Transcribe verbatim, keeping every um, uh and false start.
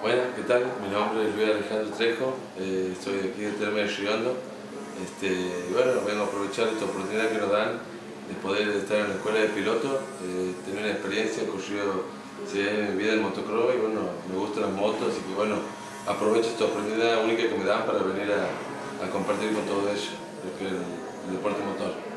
Buenas, ¿qué tal? Mi nombre es Luis Alejandro Trejo, eh, soy de aquí de Terme de Riondo. Este, y bueno, vengo a aprovechar esta oportunidad que nos dan de poder estar en la escuela de piloto, eh, tener una experiencia, he corrido en mi vida en motocross y bueno, me gustan las motos, así que bueno, aprovecho esta oportunidad única que me dan para venir a, a compartir con todo ello, lo que es el, el deporte motor.